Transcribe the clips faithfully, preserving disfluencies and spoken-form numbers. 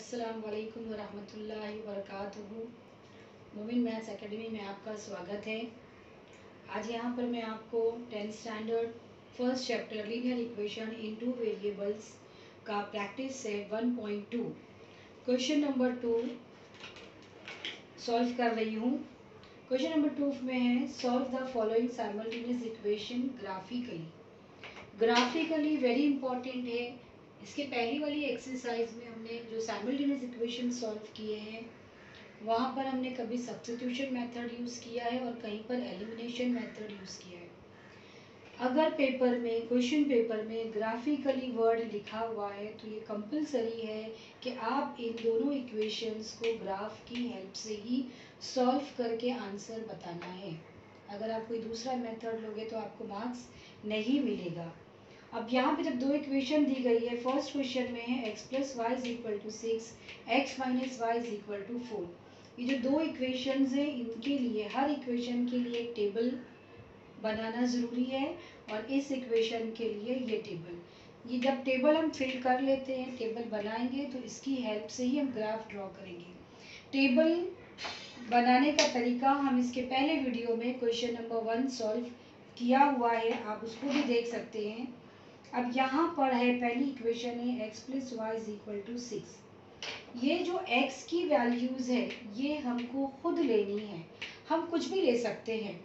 अस्सलाम वालेकुम वरहमतुल्लाहि वबरकातुहू। मोमिन मैथ्स एकेडमी में आपका स्वागत है। आज यहाँ पर मैं आपको tenth standard first chapter linear equation in two variables का practice set one point two question number two solve कर रही हूँ। क्वेश्चन नंबर टू में है solve the following simultaneous equation graphically. Graphically very important है। इसके पहली वाली एक्सरसाइज में हमने जो साइमल्टेनियस इक्वेशन सॉल्व किए हैं वहाँ पर हमने कभी सब्स्टिट्यूशन मेथड यूज़ किया है और कहीं पर एलिमिनेशन मेथड यूज़ किया है। अगर पेपर में क्वेश्चन पेपर में ग्राफिकली वर्ड लिखा हुआ है तो ये कंपलसरी है कि आप इन दोनों इक्वेशंस को ग्राफ की हेल्प से ही सॉल्व करके आंसर बताना है। अगर आप कोई दूसरा मेथड लोगे तो आपको मार्क्स नहीं मिलेगा। अब यहाँ पे जब दो इक्वेशन दी गई है, फर्स्ट क्वेश्चन में है x plus y is equal to six, x minus y is equal to four. ये जो दो इक्वेशंस हैं इनके लिए हर इक्वेशन के लिए एक टेबल बनाना ज़रूरी है और इस इक्वेशन के लिए ये टेबल ये जब टेबल हम फिल कर लेते हैं, टेबल बनाएंगे तो इसकी हेल्प से ही हम ग्राफ ड्रॉ करेंगे। टेबल बनाने का तरीका हम इसके पहले वीडियो में क्वेश्चन नंबर वन सॉल्व किया हुआ है, आप उसको भी देख सकते हैं। अब यहाँ पर है पहली इक्वेशन है x plus y is equal to six. ये जो x की वैल्यूज़ है ये हमको खुद लेनी है। हम कुछ भी ले सकते हैं,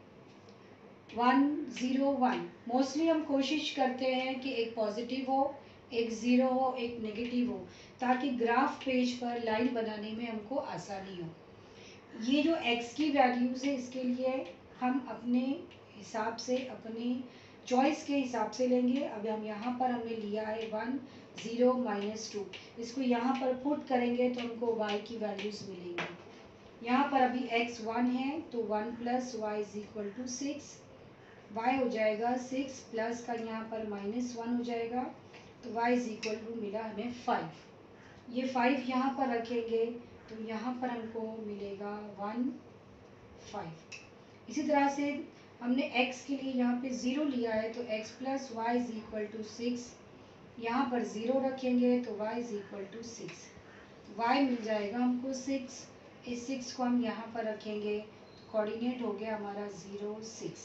वन ज़ीरो वन। मोस्टली हम कोशिश करते हैं कि एक पॉजिटिव हो, एक ज़ीरो हो, एक नेगेटिव हो, ताकि ग्राफ पेज पर लाइन बनाने में हमको आसानी हो। ये जो x की वैल्यूज़ है इसके लिए हम अपने हिसाब से अपने चॉइस के हिसाब से लेंगे। अब हम यहाँ पर हमने लिया है वन ज़ीरो माइनस टू, इसको यहाँ पर पुट करेंगे तो हमको y की वैल्यूज़ मिलेंगी। यहाँ पर अभी x वन है तो one plus y is equal to six, y हो जाएगा सिक्स प्लस का यहाँ पर माइनस वन हो जाएगा तो y इज इक्वल टू मिला हमें फाइव। ये फाइव यहाँ पर रखेंगे तो यहाँ पर हमको मिलेगा वन फाइव। इसी तरह से हमने x के लिए यहाँ पे ज़ीरो लिया है तो x plus y is equal to six, यहाँ पर ज़ीरो रखेंगे तो y is equal to six, y मिल जाएगा हमको सिक्स। इस सिक्स को हम यहाँ पर रखेंगे तो कोऑर्डिनेट हो गया हमारा ज़ीरो सिक्स।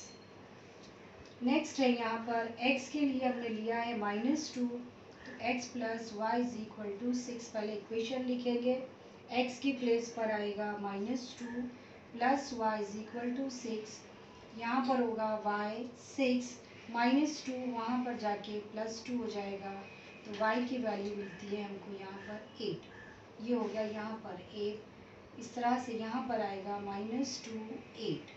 नेक्स्ट है यहाँ पर x के लिए हमने लिया है माइनस टू तो x plus y is equal to six. पहले इक्वेशन लिखेंगे, x की प्लेस पर आएगा minus two plus y is equal to six, यहाँ पर होगा y सिक्स माइनस टू, वहाँ पर जाके प्लस टू हो जाएगा तो y की वैल्यू मिलती है हमको यहाँ पर एट। ये हो गया यहाँ पर एट। इस तरह से यहाँ पर आएगा माइनस टू एट।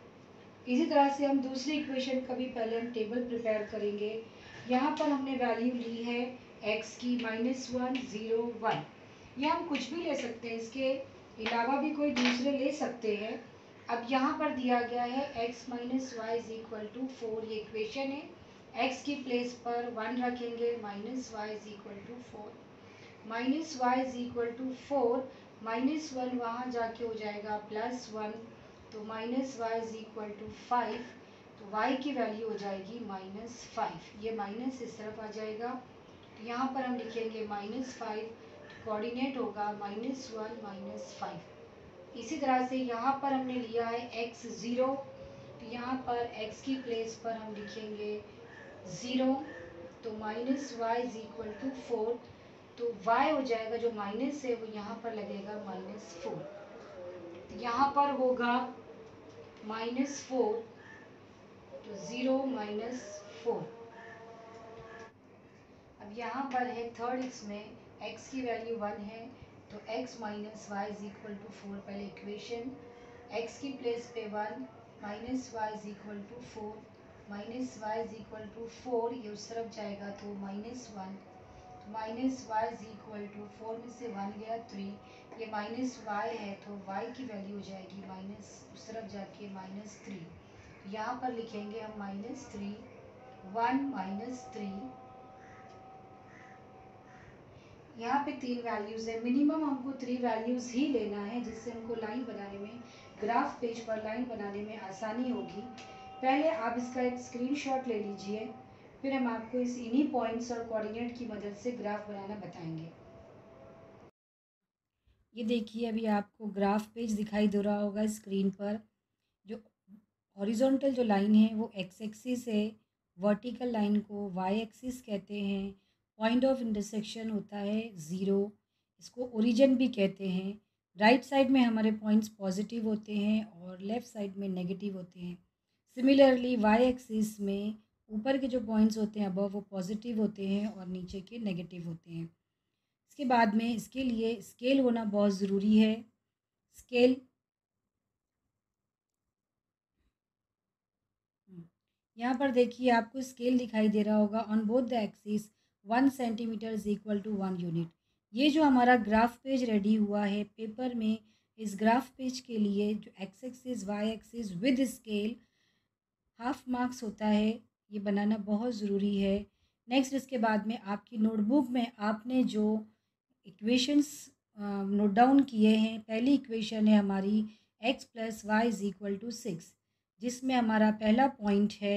इसी तरह से हम दूसरी इक्वेशन का भी पहले हम टेबल प्रिपेयर करेंगे। यहाँ पर हमने वैल्यू ली है x की माइनस वन ज़ीरो वन। यह हम कुछ भी ले सकते हैं, इसके अलावा भी कोई दूसरे ले सकते हैं। अब यहाँ पर दिया गया है x minus y is equal to four, ये इक्वेशन है। x की प्लेस पर वन रखेंगे, minus y is equal to four, minus y is equal to four, minus one वहाँ जाके हो जाएगा प्लस वन तो minus y is equal to five, तो y की वैल्यू हो जाएगी माइनस फाइव। ये माइनस इस तरफ आ जाएगा तो यहाँ पर हम लिखेंगे माइनस फाइव, कोऑर्डिनेट होगा माइनस वन माइनस फाइव। इसी तरह से यहाँ पर हमने लिया है x ज़ीरो तो यहाँ पर x की प्लेस पर हम लिखेंगे ज़ीरो तो minus y is equal to four, तो y हो जाएगा जो माइनस है वो यहाँ पर लगेगा माइनस फोर, तो यहाँ पर होगा माइनस फोर तो ज़ीरो माइनस फोर। अब यहाँ पर है थर्ड, इसमें x की वैल्यू वन है तो x minus y is equal to four. पहले इक्वेशन x की प्लेस पे one, minus y is equal to four, minus y is equal to four, ये उस तरफ जाएगा तो minus one, minus y is equal to four में से वन गया थ्री, ये माइनस वाई है तो y की वैल्यू हो जाएगी माइनस उस तरफ जाके माइनस थ्री। यहाँ पर लिखेंगे हम minus three, one minus three. यहाँ पे तीन वैल्यूज़ है, मिनिमम हमको थ्री वैल्यूज़ ही लेना है जिससे हमको लाइन बनाने में, ग्राफ पेज पर लाइन बनाने में आसानी होगी। पहले आप इसका एक स्क्रीनशॉट ले लीजिए, फिर हम आपको इस इन्हीं पॉइंट्स और कोऑर्डिनेट की मदद से ग्राफ बनाना बताएंगे। ये देखिए अभी आपको ग्राफ पेज दिखाई दे रहा होगा स्क्रीन पर। जो हॉरिजॉन्टल जो लाइन है वो एक्स एक्सिस है, वर्टिकल लाइन को वाई एक्सिस कहते हैं। पॉइंट ऑफ इंटरसेक्शन होता है ज़ीरो, इसको ओरिजिन भी कहते हैं। राइट साइड में हमारे पॉइंट्स पॉजिटिव होते हैं और लेफ़्ट साइड में नेगेटिव होते हैं। सिमिलरली वाई एक्सिस में ऊपर के जो पॉइंट्स होते हैं अबव वो पॉजिटिव होते हैं और नीचे के नेगेटिव होते हैं। इसके बाद में इसके लिए स्केल होना बहुत ज़रूरी है। स्केल यहाँ पर देखिए आपको स्केल दिखाई दे रहा होगा। On both the axis one centimetre is equal to one unit. ये जो हमारा ग्राफ पेज रेडी हुआ है पेपर में, इस ग्राफ पेज के लिए जो x axis y axis with scale half marks होता है, ये बनाना बहुत ज़रूरी है। नेक्स्ट इसके बाद में आपकी नोटबुक में आपने जो इक्वेशंस नोट डाउन किए हैं, पहली इक्वेशन है हमारी x plus y is equal to six, जिसमें हमारा पहला पॉइंट है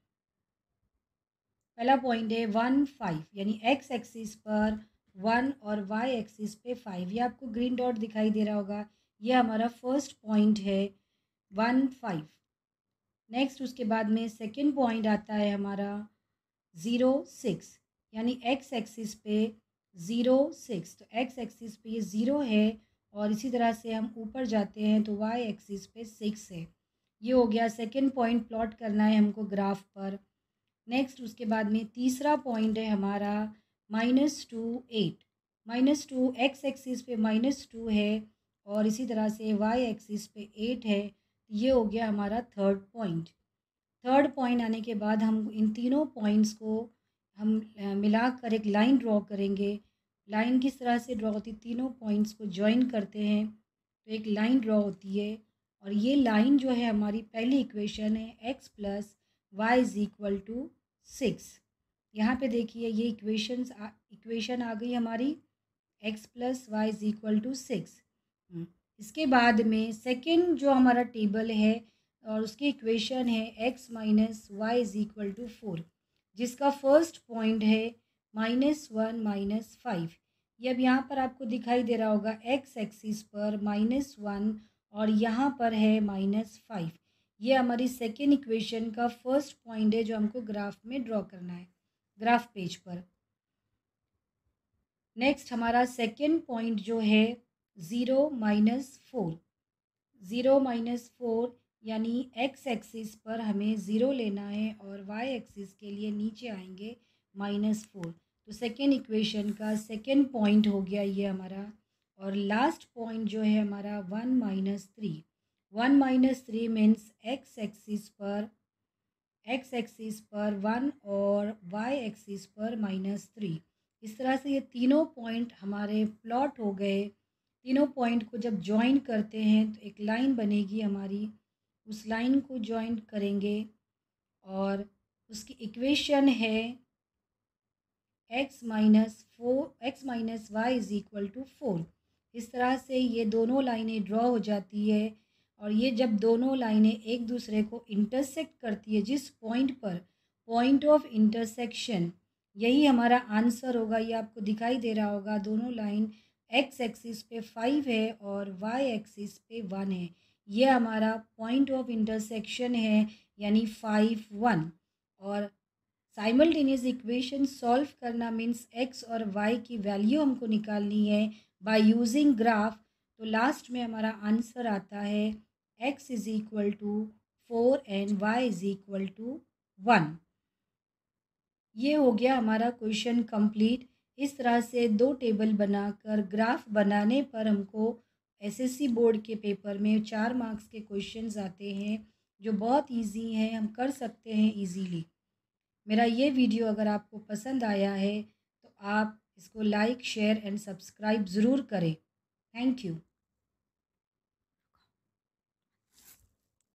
पहला पॉइंट है वन फाइव, यानी एक्स एक्सिस पर वन और वाई एक्सिस पे फाइव। ये आपको ग्रीन डॉट दिखाई दे रहा होगा, ये हमारा फर्स्ट पॉइंट है वन फाइव। नेक्स्ट उसके बाद में सेकंड पॉइंट आता है हमारा ज़ीरो सिक्स, यानी एक्स एक्सिस पे ज़ीरो सिक्स। तो एक्स एक्सिस पे ये ज़ीरो है और इसी तरह से हम ऊपर जाते हैं तो वाई एक्सिस पे सिक्स है। ये हो गया सेकंड पॉइंट, प्लॉट करना है हमको ग्राफ पर। नेक्स्ट उसके बाद में तीसरा पॉइंट है हमारा minus two eight. Minus two x axis पे माइनस टू है और इसी तरह से वाई एक्सिस पे एट है। ये हो गया हमारा थर्ड पॉइंट। थर्ड पॉइंट आने के बाद हम इन तीनों पॉइंट्स को हम मिलाकर एक लाइन ड्रॉ करेंगे। लाइन किस तरह से ड्रॉ होती है, तीनों पॉइंट्स को जॉइन करते हैं तो एक लाइन ड्रॉ होती है। और ये लाइन जो है हमारी पहली इक्वेशन है x plus y is equal to six. यहाँ पे देखिए ये इक्वेशंस इक्वेशन आ गई हमारी x plus y is equal to six. इसके बाद में सेकंड जो हमारा टेबल है और उसकी इक्वेशन है x minus y is equal to four, जिसका फर्स्ट पॉइंट है माइनस वन माइनस फाइव। ये अब यहाँ पर आपको दिखाई दे रहा होगा एक्स एक्सिस पर माइनस वन और यहाँ पर है माइनस फाइव। ये हमारी सेकेंड इक्वेशन का फर्स्ट पॉइंट है जो हमको ग्राफ में ड्रॉ करना है ग्राफ पेज पर। नेक्स्ट हमारा सेकेंड पॉइंट जो है zero minus four. Zero minus four यानी एक्स एक्सिस पर हमें ज़ीरो लेना है और वाई एक्सिस के लिए नीचे आएंगे माइनस फोर। तो सेकेंड इक्वेशन का सेकेंड पॉइंट हो गया ये हमारा। और लास्ट पॉइंट जो है हमारा one minus three. One minus three means x axis पर एक्स एक्सिस पर वन और वाई एक्सिस पर माइनस थ्री। इस तरह से ये तीनों पॉइंट हमारे प्लॉट हो गए। तीनों पॉइंट को जब ज्वाइन करते हैं तो एक लाइन बनेगी हमारी, उस लाइन को ज्वाइन करेंगे और उसकी इक्वेशन है x minus four x minus y is equal to four. इस तरह से ये दोनों लाइनें ड्रॉ हो जाती है और ये जब दोनों लाइनें एक दूसरे को इंटरसेक्ट करती है जिस पॉइंट पर, पॉइंट ऑफ इंटरसेक्शन, यही हमारा आंसर होगा। ये आपको दिखाई दे रहा होगा, दोनों लाइन एक्स एक्सिस पे फाइव है और वाई एक्सिस पे वन है। ये हमारा पॉइंट ऑफ इंटरसेक्शन है यानी फाइव वन। और साइमल्टेनियस इक्वेशन सॉल्व करना मीन्स एक्स और वाई की वैल्यू हमको निकालनी है बाय यूजिंग ग्राफ। तो लास्ट में हमारा आंसर आता है x is equal to four and y is equal to one. ये हो गया हमारा क्वेश्चन कंप्लीट। इस तरह से दो टेबल बनाकर ग्राफ बनाने पर हमको एसएससी बोर्ड के पेपर में चार मार्क्स के क्वेश्चंस आते हैं जो बहुत इजी हैं, हम कर सकते हैं इजीली। मेरा ये वीडियो अगर आपको पसंद आया है तो आप इसको लाइक शेयर एंड सब्सक्राइब ज़रूर करें। Thank you.